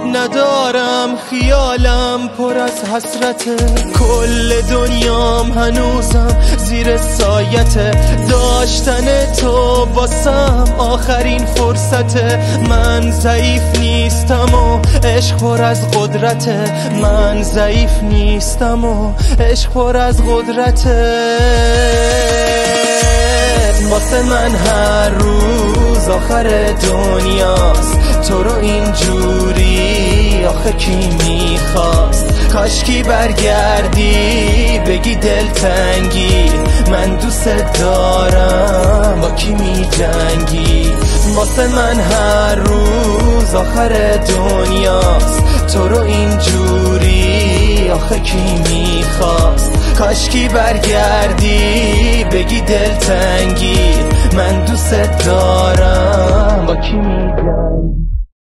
خواب ندارم، خیالم پر از حسرته، کل دنیام هنوزم زیر سایته، داشتن تو واسم آخرین فرصته. من ضعیف نیستم و عشق پر از قدرته، من ضعیف نیستم و عشق پر از قدرته. واسه من هر روز آخر دنیاست، تو رو اینجوری آخه کی میخواست؟ کاشکی برگردی بگی دلتنگی، من دوست دارم با کی میجنگی؟ واسه من هر روز آخر دنیاست، تو رو اینجوری آخه کی میخواست؟ کاشکی برگردی بگی دلتنگی، من دوست دارم با کی میجنگی؟